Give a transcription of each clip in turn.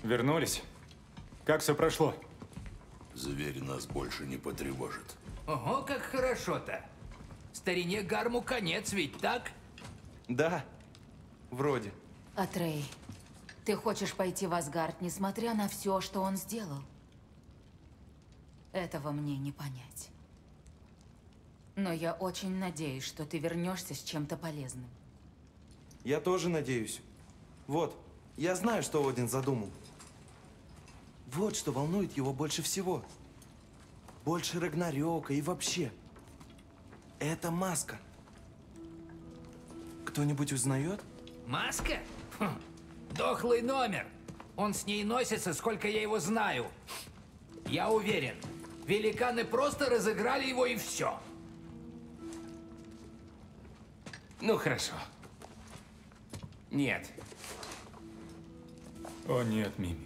Вернулись? Как все прошло? Зверь нас больше не потревожит. Ого, как хорошо-то. Старине Гарму конец ведь, так? Да, вроде. Атрей, ты хочешь пойти в Асгард, несмотря на все, что он сделал? Этого мне не понять. Но я очень надеюсь, что ты вернешься с чем-то полезным. Я тоже надеюсь. Вот, я знаю, что Один задумал. Вот что волнует его больше всего. Больше Рагнарёка и вообще. Это маска. Кто-нибудь узнает? Маска? Хм, дохлый номер. Он с ней носится, сколько я его знаю. Я уверен, великаны просто разыграли его и все. Ну, хорошо. Нет. О нет, Мимир.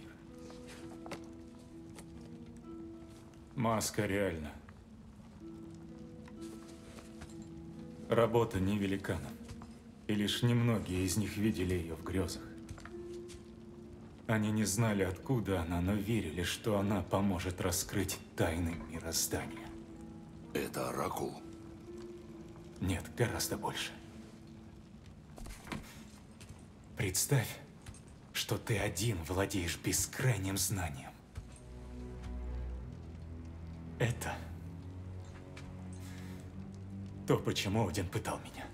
Маска реально. Работа не великанов. И лишь немногие из них видели ее в грезах. Они не знали, откуда она, но верили, что она поможет раскрыть тайны мироздания. Это Оракул? Нет, гораздо больше. Представь, что ты один владеешь бескрайним знанием. Это то, почему Один пытал меня.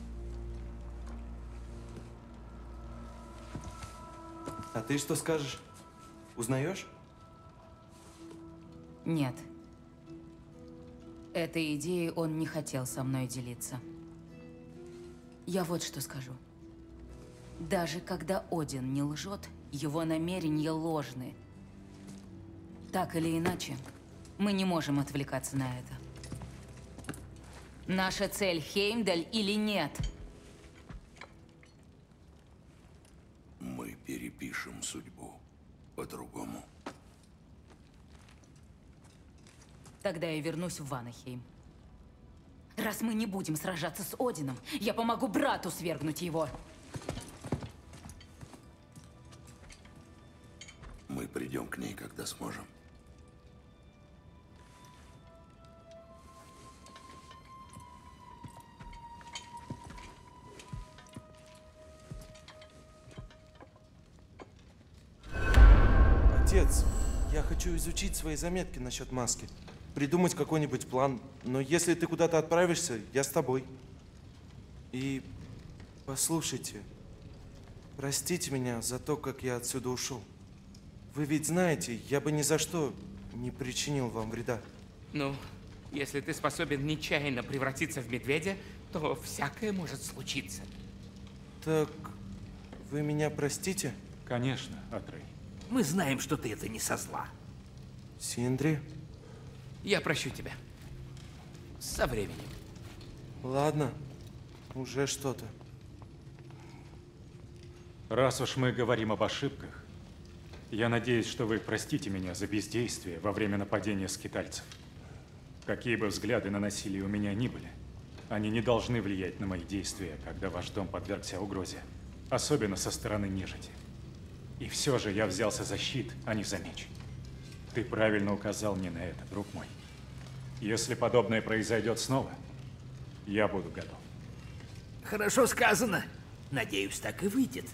А ты что скажешь? Узнаешь? Нет. Этой идеей он не хотел со мной делиться. Я вот что скажу. Даже когда Один не лжет, его намерения ложны. Так или иначе, мы не можем отвлекаться на это. Наша цель Хеймдаль или нет? Мы перепишем судьбу по-другому. Тогда я вернусь в Ванахейм. Раз мы не будем сражаться с Одином, я помогу брату свергнуть его. Мы придем к ней, когда сможем. Отец, я хочу изучить свои заметки насчет маски. Придумать какой-нибудь план. Но если ты куда-то отправишься, я с тобой. И послушайте, простите меня за то, как я отсюда ушел. Вы ведь знаете, я бы ни за что не причинил вам вреда. Ну, если ты способен нечаянно превратиться в медведя, то всякое может случиться. Так, вы меня простите? Конечно, Атрей. Мы знаем, что ты это не со зла. Синдри? Я прощу тебя. Со временем. Ладно, уже что-то. Раз уж мы говорим об ошибках, я надеюсь, что вы простите меня за бездействие во время нападения скитальцев. Какие бы взгляды на насилие у меня ни были, они не должны влиять на мои действия, когда ваш дом подвергся угрозе, особенно со стороны нежити. И все же я взялся за щит, а не за меч. Ты правильно указал мне на это, друг мой. Если подобное произойдет снова, я буду готов. Хорошо сказано. Надеюсь, так и выйдет.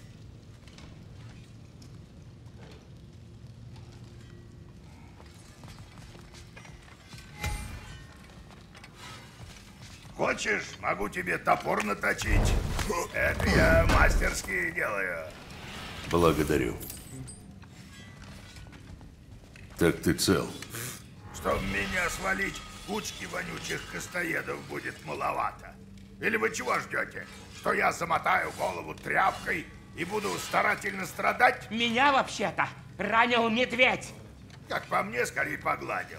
Хочешь, могу тебе топор наточить? Это я мастерски делаю. Благодарю. Так ты цел? Чтоб меня свалить, кучки вонючих костоедов будет маловато. Или вы чего ждете? Что я замотаю голову тряпкой и буду старательно страдать? Меня вообще-то ранил медведь. Как по мне, скорее погладил.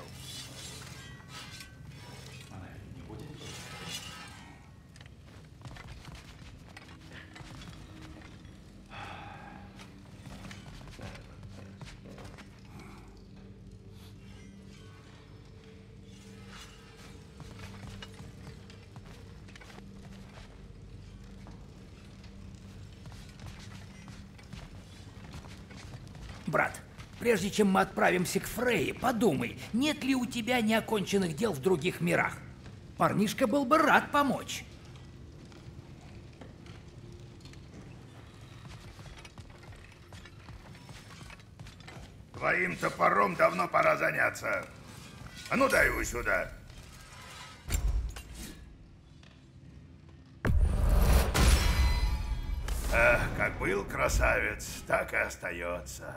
Брат, прежде чем мы отправимся к Фрейе, подумай, нет ли у тебя неоконченных дел в других мирах? Парнишка был бы рад помочь. Твоим топором давно пора заняться. А ну дай его сюда. Эх, как был красавец, так и остается.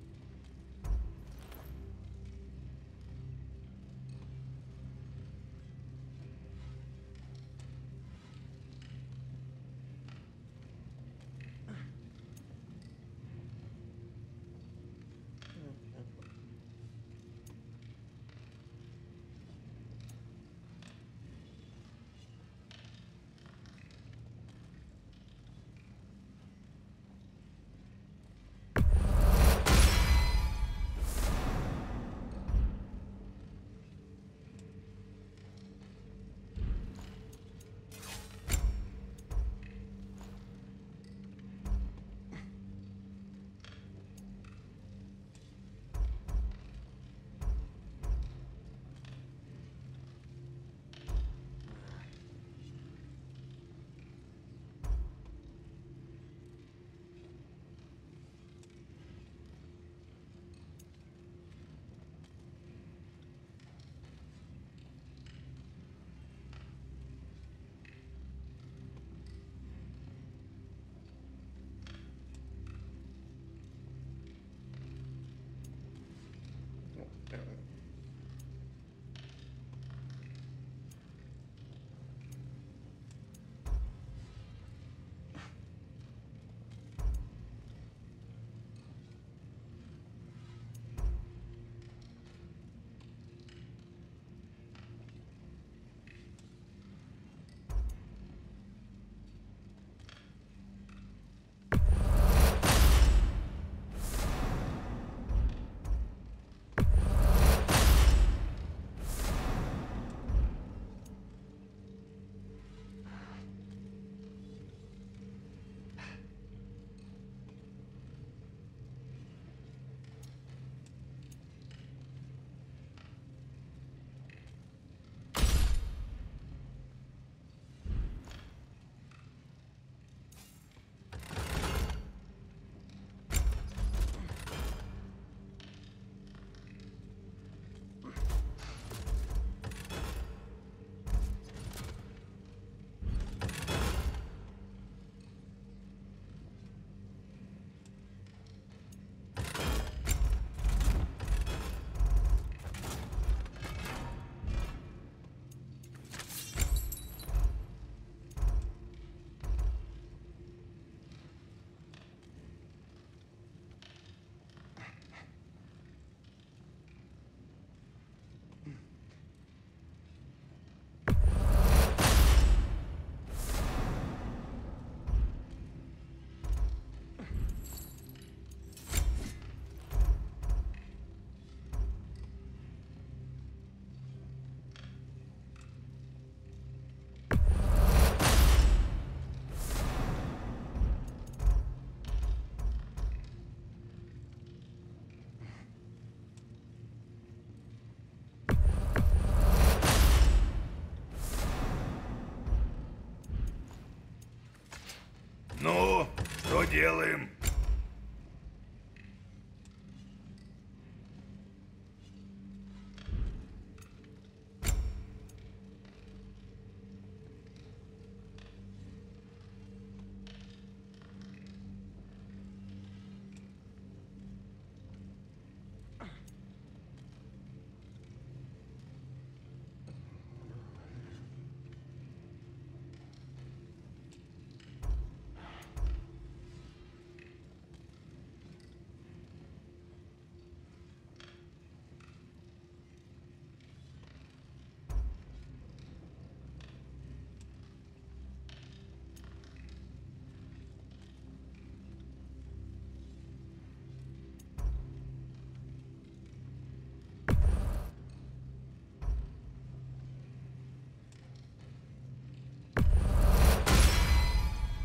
Ну, что делаем?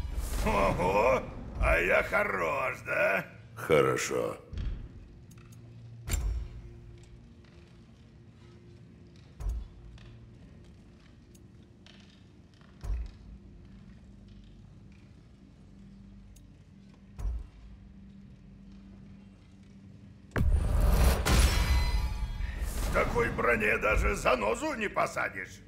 Ого, а я хорош, да? Хорошо. такой броне даже занозу не посадишь.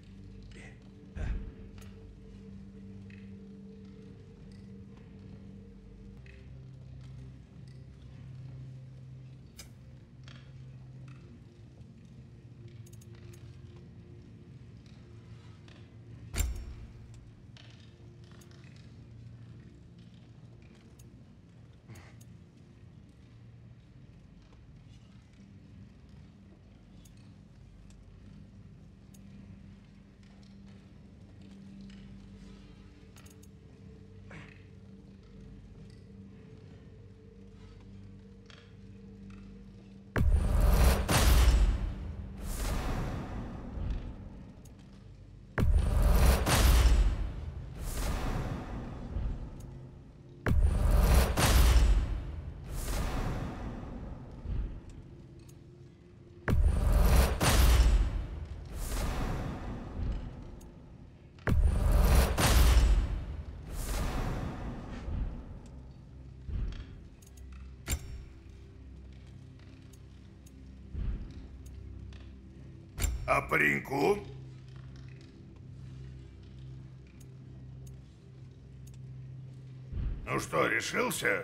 А пареньку? Ну что, решился?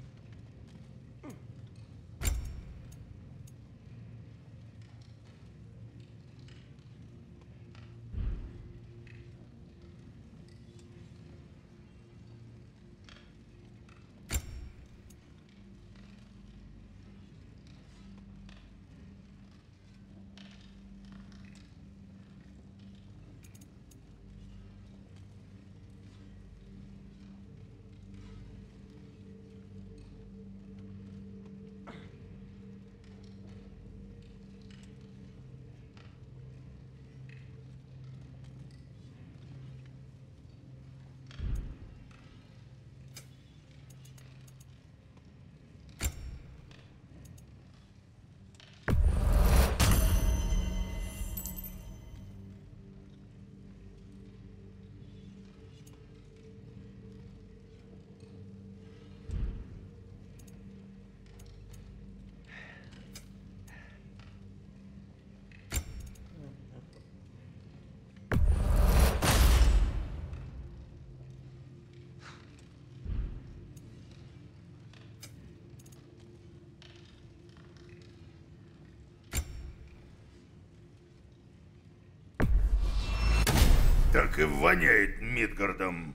Так и воняет Мидгардом.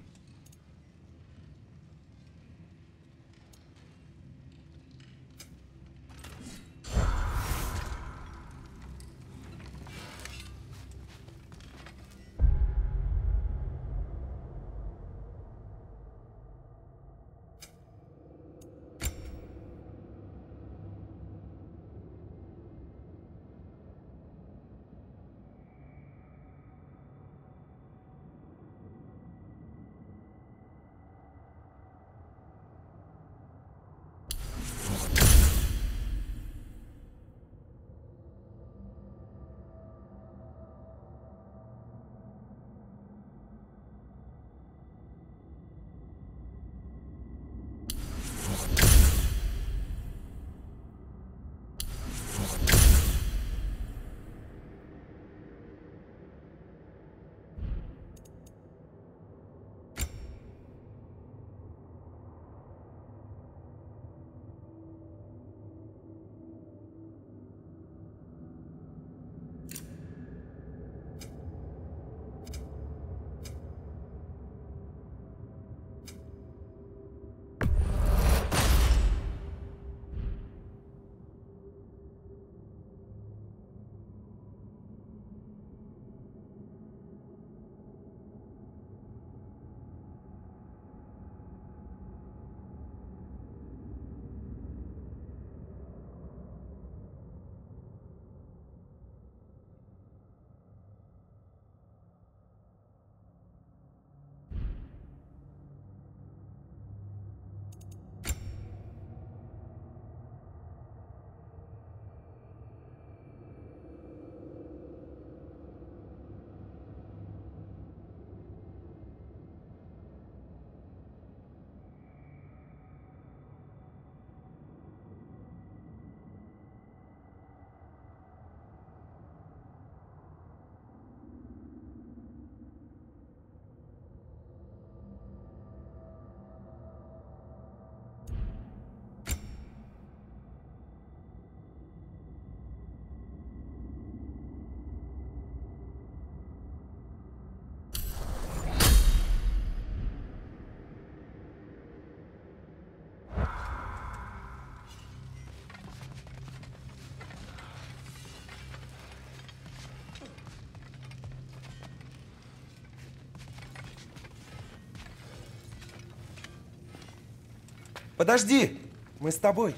Подожди! Мы с тобой.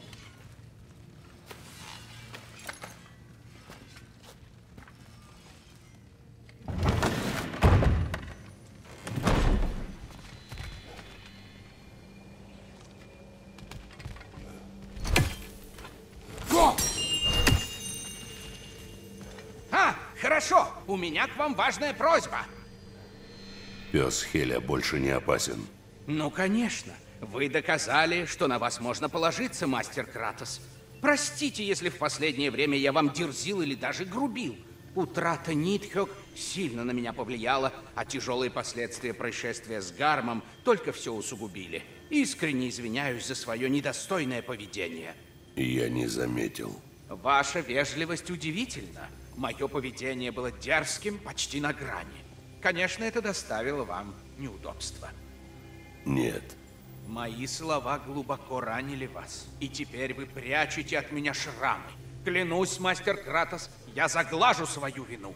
Хорошо, у меня к вам важная просьба. Пес Хеля больше не опасен. Ну, конечно. Вы доказали, что на вас можно положиться, мастер Кратос. Простите, если в последнее время я вам дерзил или даже грубил. Утрата Нитхёгг сильно на меня повлияла, а тяжелые последствия происшествия с Гармом только все усугубили. Искренне извиняюсь за свое недостойное поведение. Я не заметил. Ваша вежливость удивительна. Мое поведение было дерзким, почти на грани. Конечно, это доставило вам неудобства. Нет. Мои слова глубоко ранили вас, и теперь вы прячете от меня шрамы. Клянусь, мастер Кратос, я заглажу свою вину.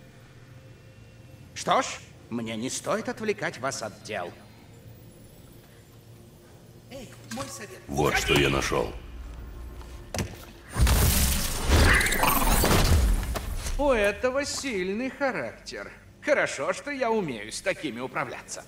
Что ж, мне не стоит отвлекать вас от дел. Эй, мой совет. Вот что я нашел. У этого сильный характер. Хорошо, что я умею с такими управляться.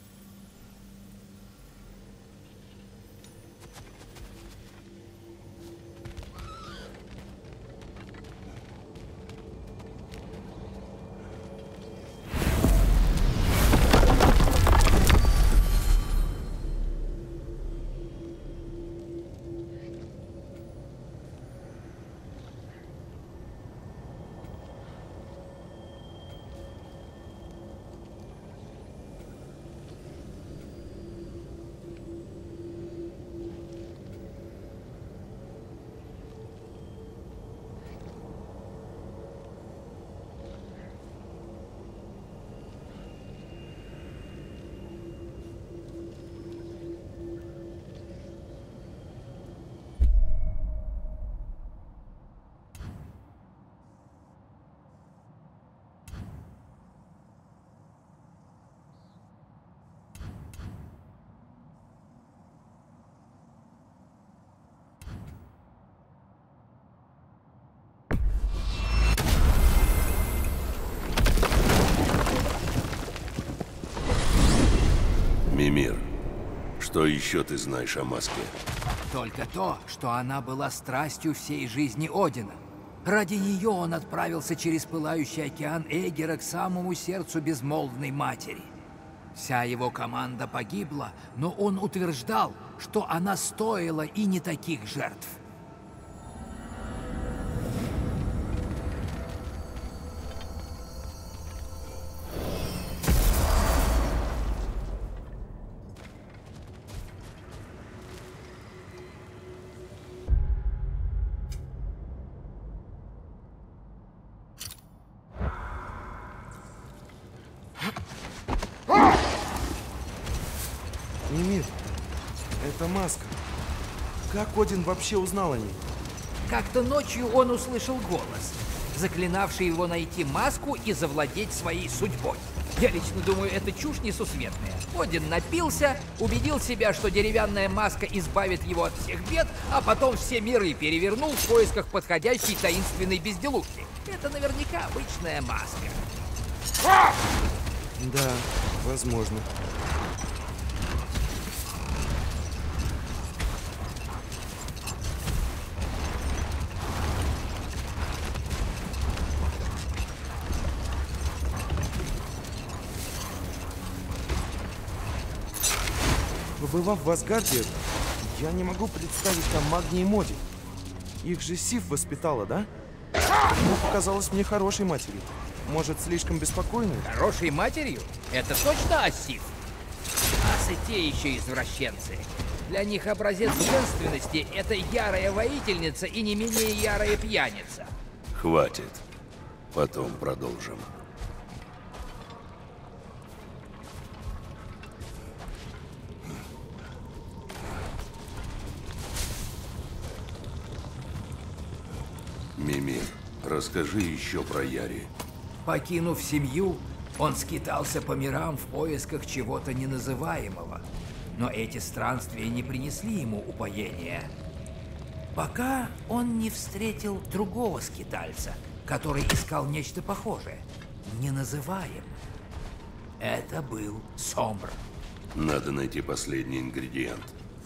Мимир, что еще ты знаешь о маске? Только то, что она была страстью всей жизни Одина. Ради нее он отправился через пылающий океан Эгера к самому сердцу безмолвной матери. Вся его команда погибла, но он утверждал, что она стоила и не таких жертв. Мимир, это маска. Как Один вообще узнал о ней? Как-то ночью он услышал голос, заклинавший его найти маску и завладеть своей судьбой. Я лично думаю, это чушь несусветная. Один напился, убедил себя, что деревянная маска избавит его от всех бед, а потом все миры перевернул в поисках подходящей таинственной безделушки. Это наверняка обычная маска. Да, возможно. Побывав в Асгарде, я не могу представить там Магни и Моди. Их же Сиф воспитала, да? Она показалась мне хорошей матерью. Может, слишком беспокойной? Хорошей матерью? Это точно Асиф? Асы те еще извращенцы. Для них образец женственности — это ярая воительница и не менее ярая пьяница. Хватит. Потом продолжим. Мимир, расскажи еще про Яри. Покинув семью, он скитался по мирам в поисках чего-то неназываемого. Но эти странствия не принесли ему упоения, пока он не встретил другого скитальца, который искал нечто похожее, неназываем. Это был Сомбр. Надо найти последний ингредиент.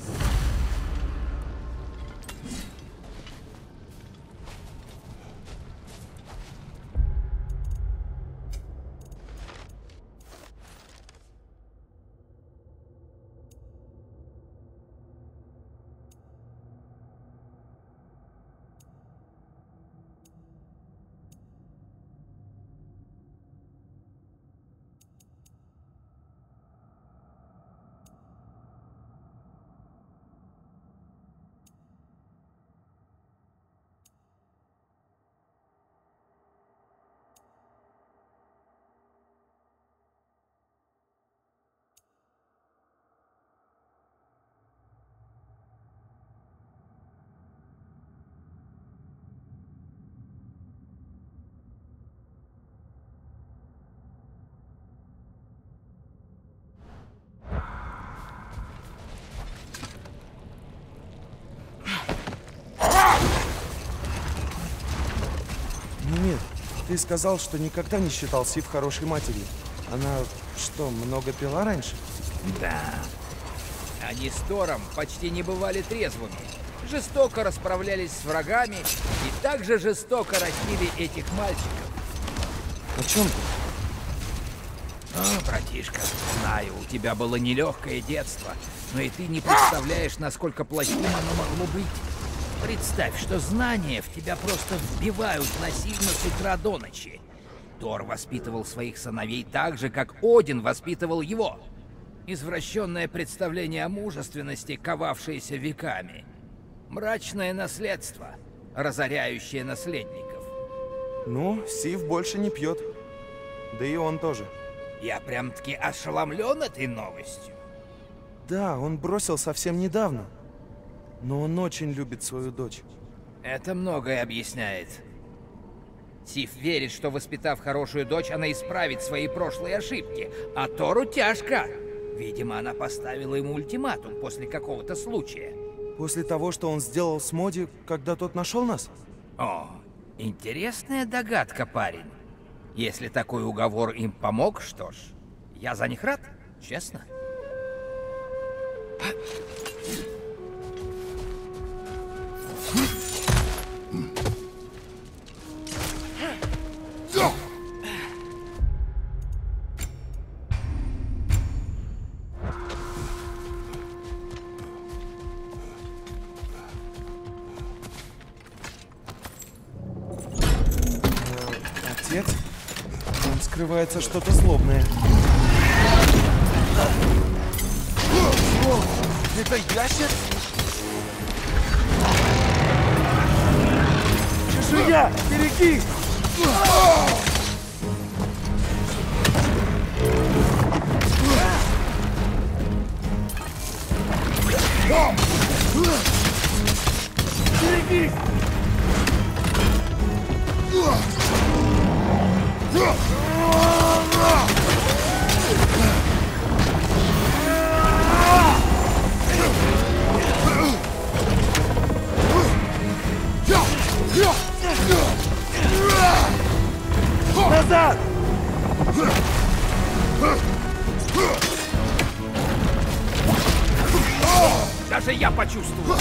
Мимир, ты сказал, что никогда не считал Сив хорошей матерью. Она что, много пила раньше? Да. Они с Тором почти не бывали трезвыми. Жестоко расправлялись с врагами и также жестоко растили этих мальчиков. О чем ты? О, братишка, знаю, у тебя было нелегкое детство, но и ты не представляешь, насколько плохим оно могло быть. Представь, что знания в тебя просто вбивают насильно с утра до ночи. Тор воспитывал своих сыновей так же, как Один воспитывал его. Извращенное представление о мужественности, ковавшееся веками. Мрачное наследство, разоряющее наследников. Ну, Сив больше не пьет. Да и он тоже. Я прям-таки ошеломлен этой новостью. Да, он бросил совсем недавно. Но он очень любит свою дочь. Это многое объясняет. Сив верит, что, воспитав хорошую дочь, она исправит свои прошлые ошибки. А Тору тяжко. Видимо, она поставила ему ультиматум после какого-то случая. После того, что он сделал с Моди, когда тот нашел нас? О, интересная догадка, парень. Если такой уговор им помог, что ж, я за них рад, честно. Отец? Там скрывается что-то злобное. О, это ящер? Чешуя! Береги! Береги! Назад! Даже я почувствовал.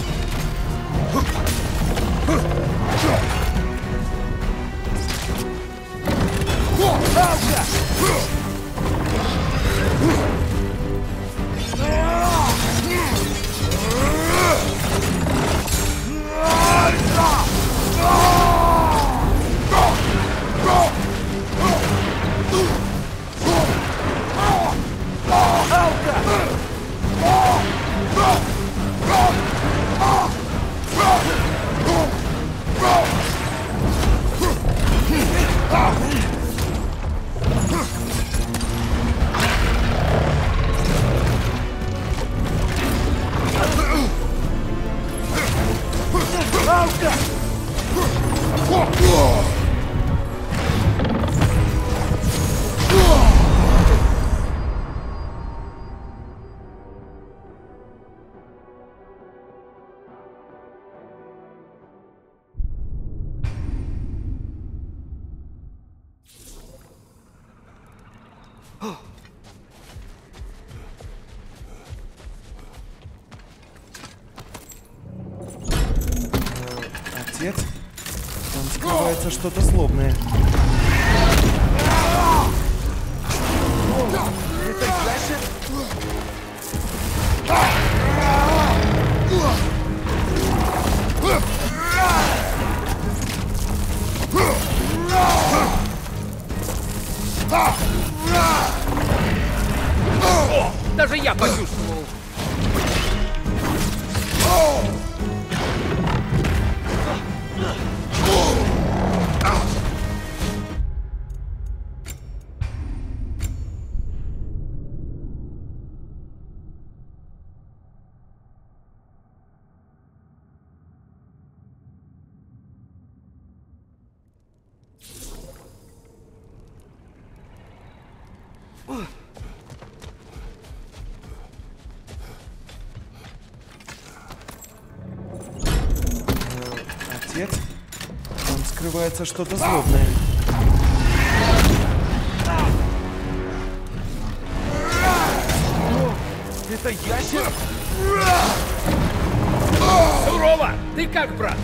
Отец? Там скрывается что-то злобное. Это ящер? Даже я почувствовал. Отец? Там скрывается что-то злобное. Это ящер? Сурово! Ты как, брат?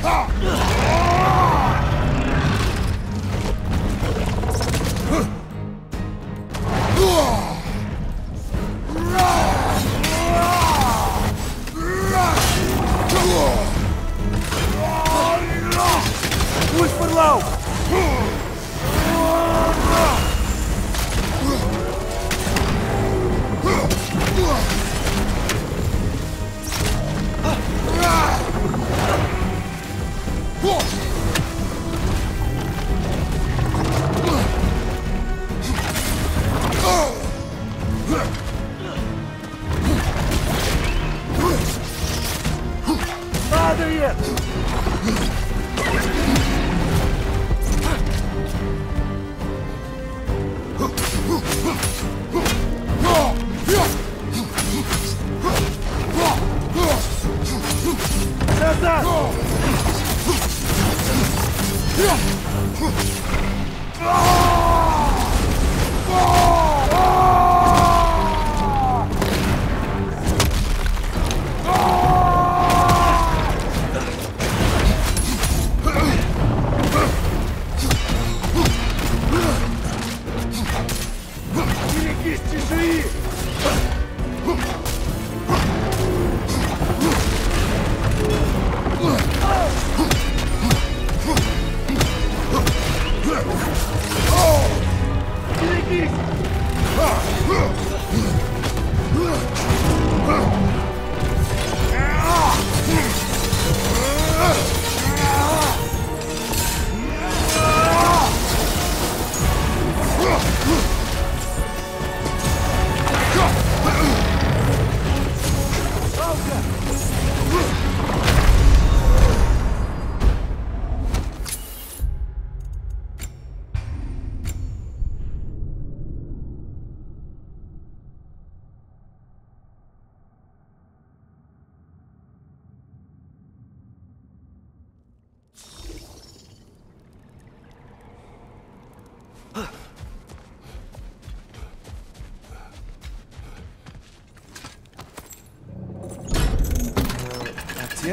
Отец?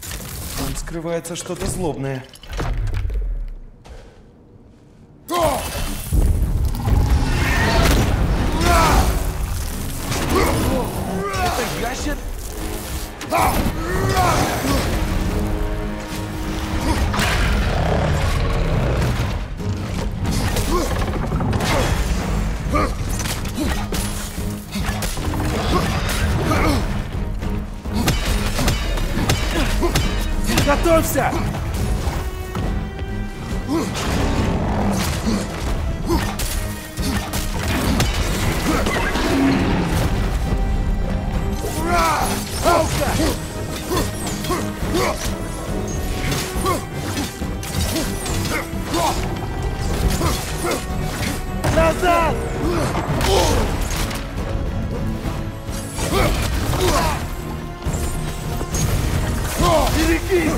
Там скрывается что-то злобное. Это ящер? Готовься! Назад! Берегись!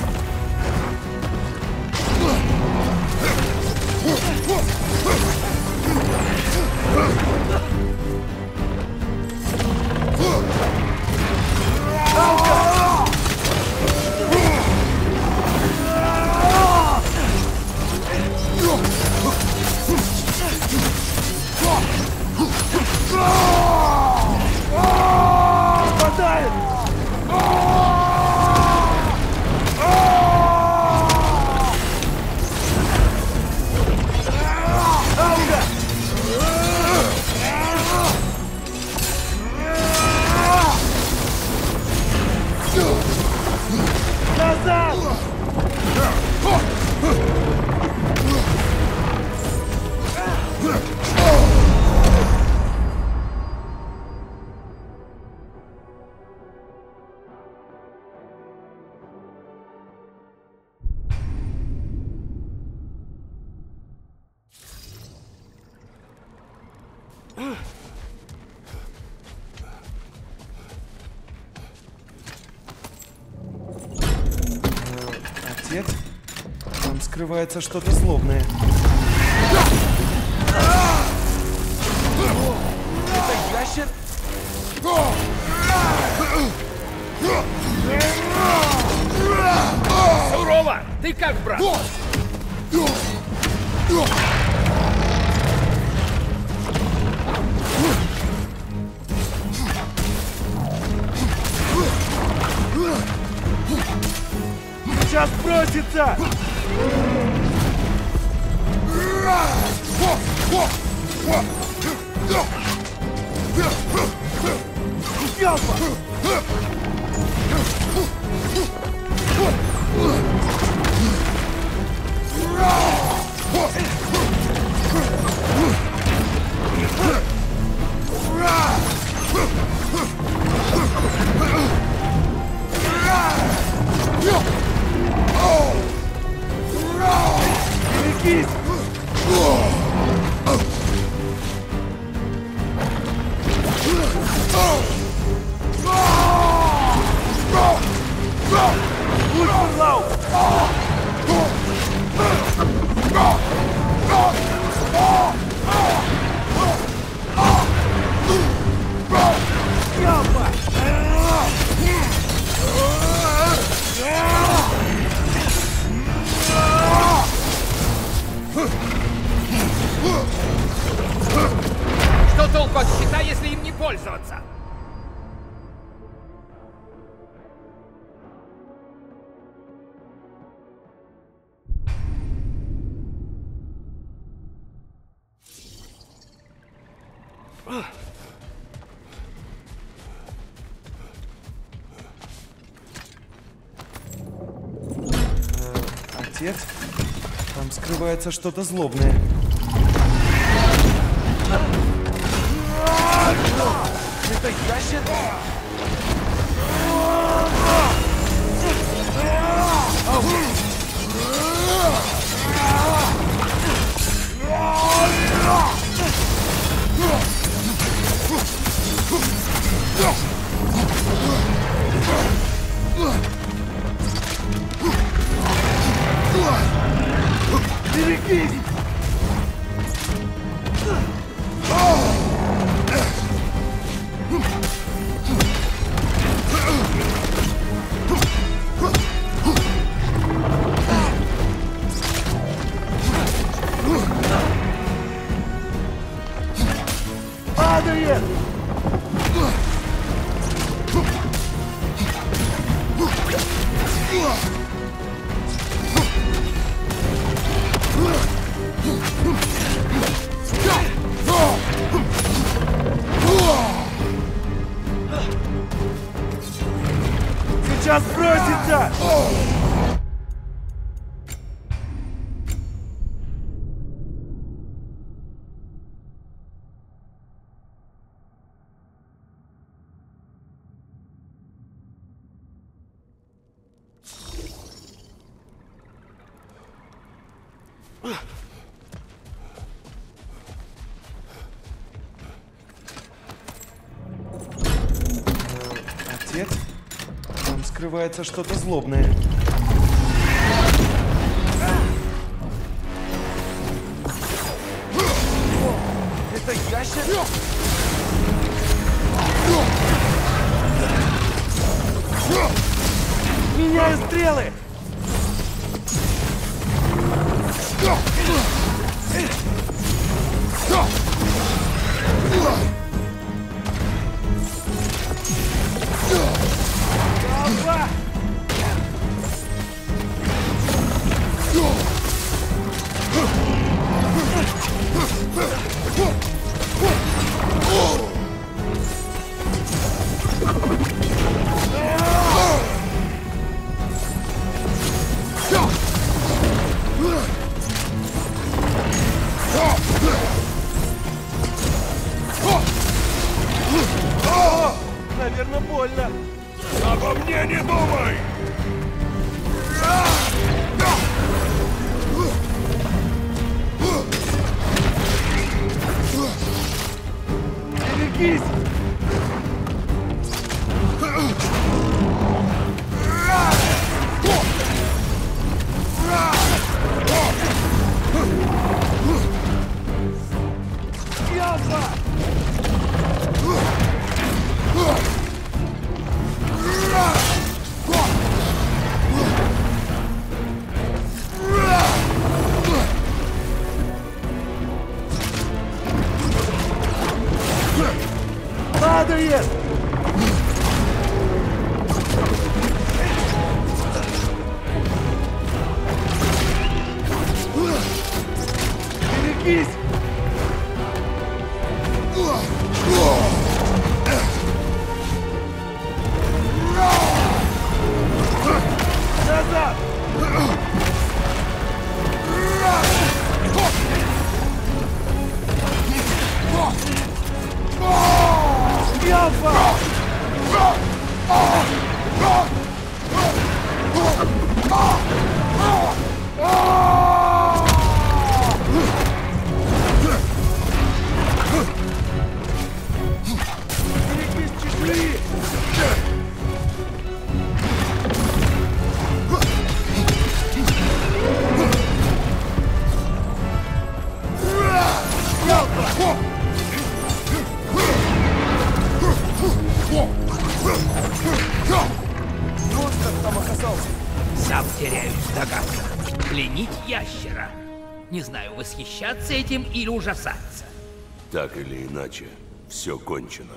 Отец? Там скрывается что-то злобное. Это ящер? Сурово! Ты как, брат? Сейчас бросится! Берегись! Что толку от щита, если им не пользоваться? Отец? Там скрывается что-то злобное. Это ящер? Берегись! Падает! Сейчас бросится! Отец? Там скрывается что-то злобное. Это Меняю стрелы! Наверное, больно. Обо мне не думай! Берегись! Падает! Берегись! Назад! Альфа! Берегись чешуи! Сам теряюсь в догадках. Пленить ящера. Не знаю, восхищаться этим или ужасаться. Так или иначе, все кончено.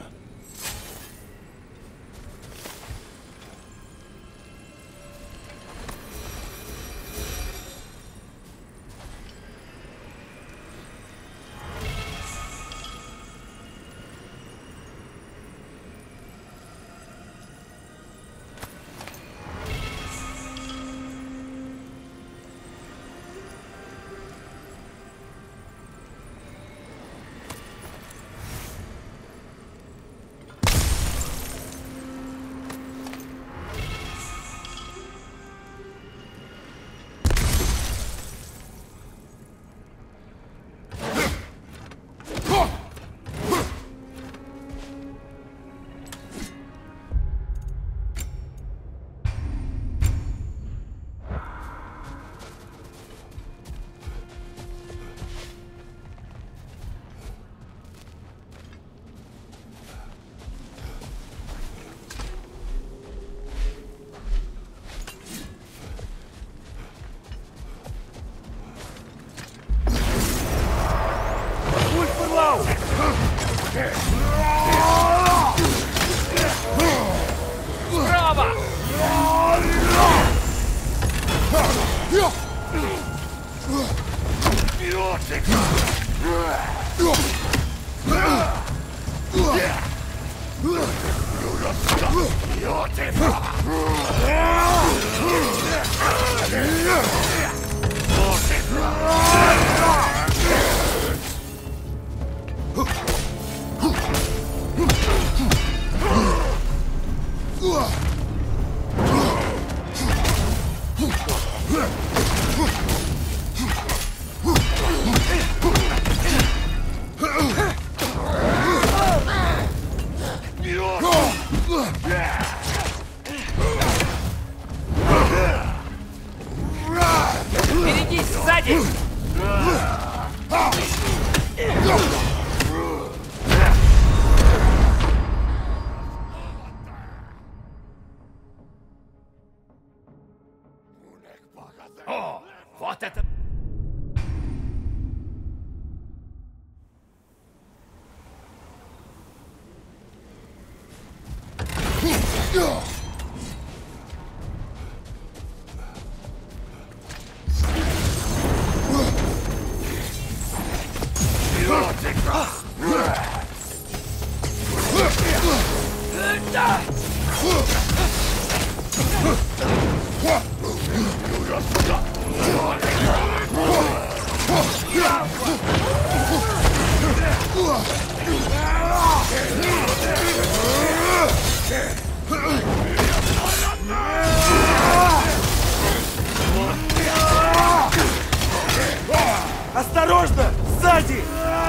Справа! Берегись сзади! Осторожно! Сзади!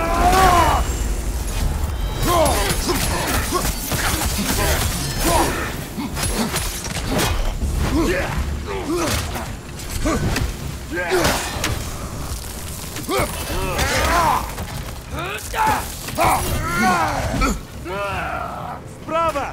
Справа!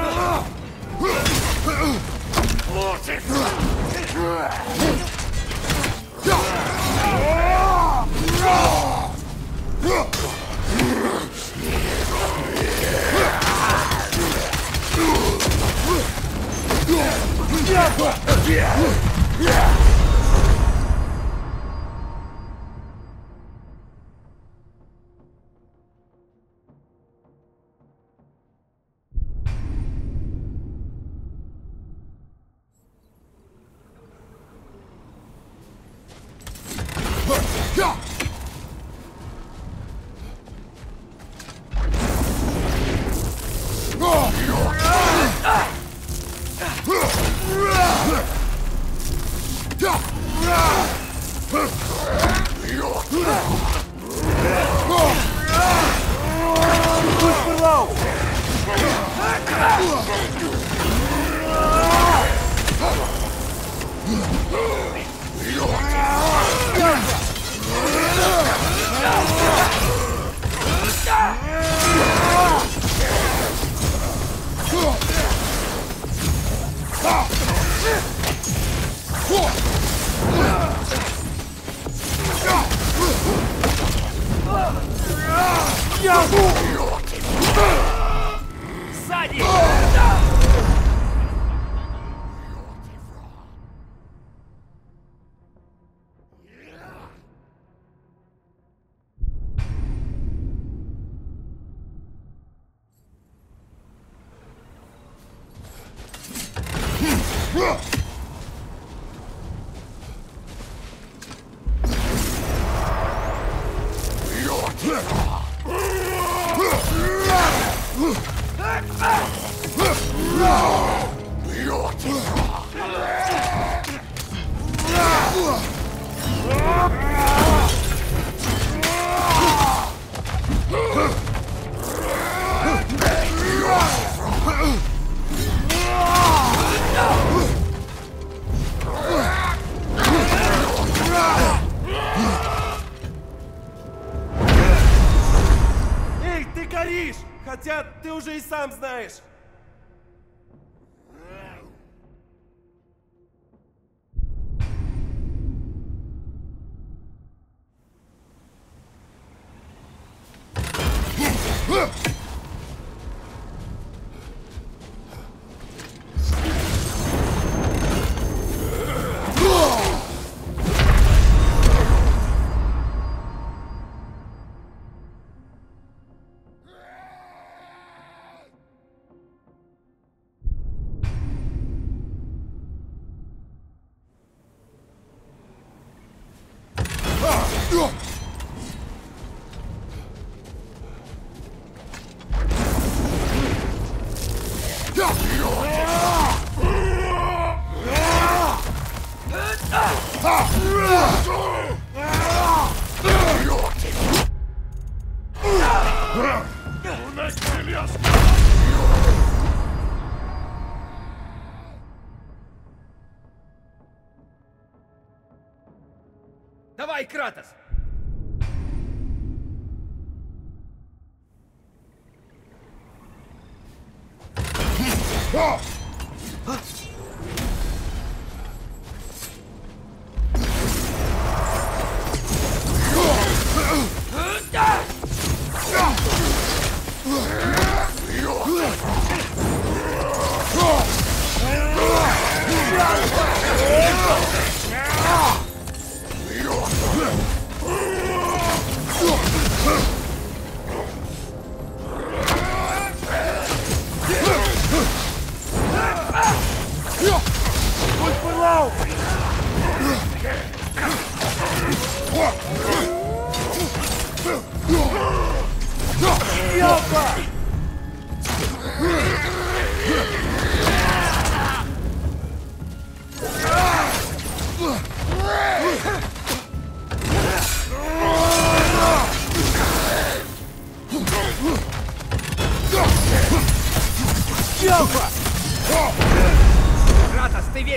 Сзади! Эй, ты горишь! Хотя ты уже и сам знаешь. Давай, Кратос!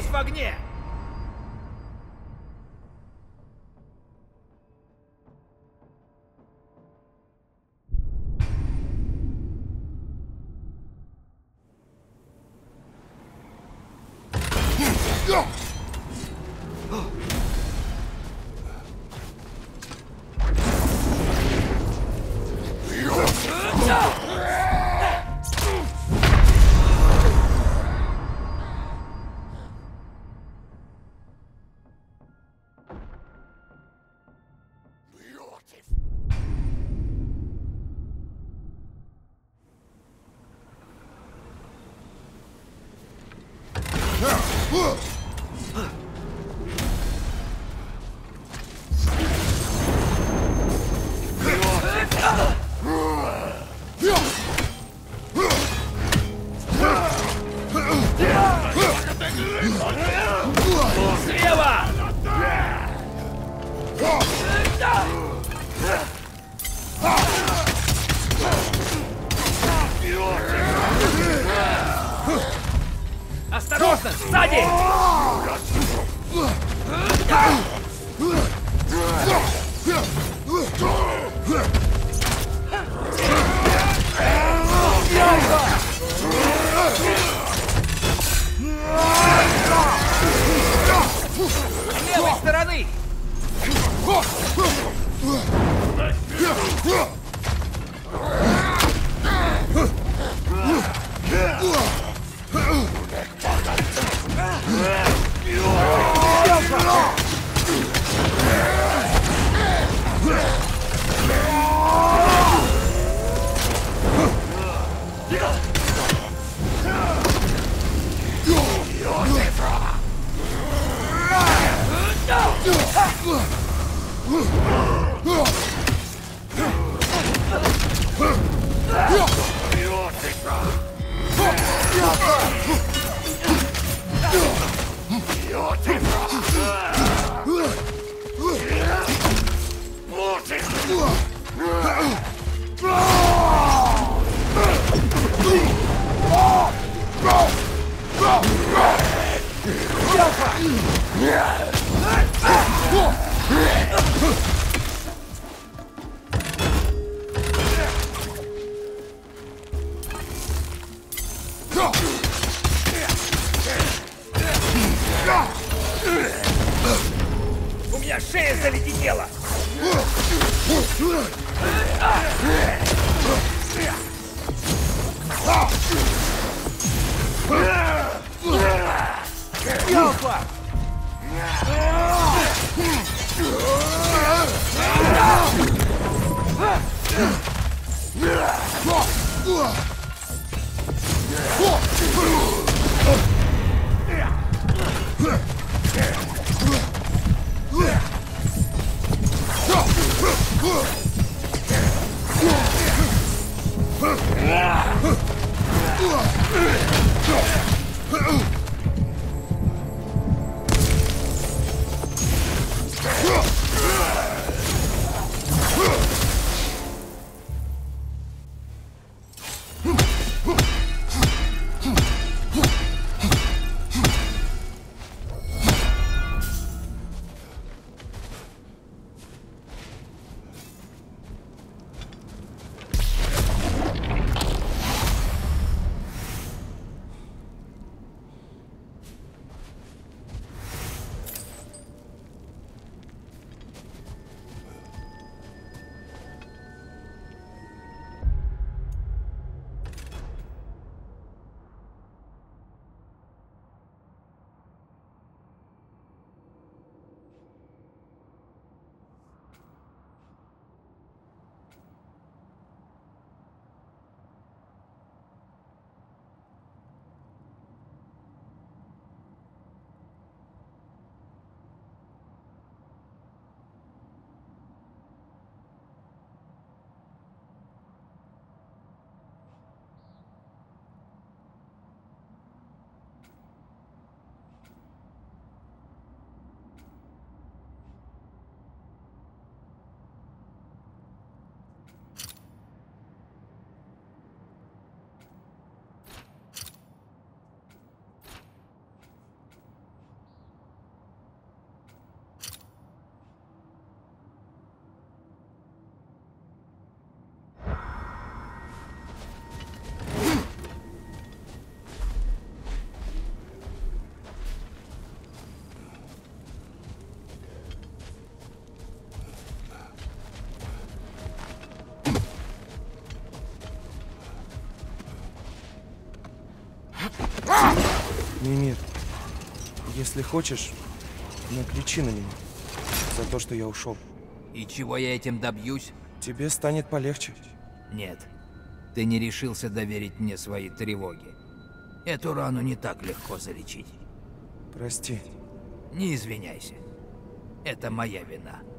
в огне! Осторожно, сзади! С левой стороны! У меня шея заледенела! Ялфа! Мимир, если хочешь, накричи на меня за то, что я ушел. И чего я этим добьюсь? Тебе станет полегче. Нет, ты не решился доверить мне свои тревоги. Эту рану не так легко залечить. Прости. Не извиняйся. Это моя вина.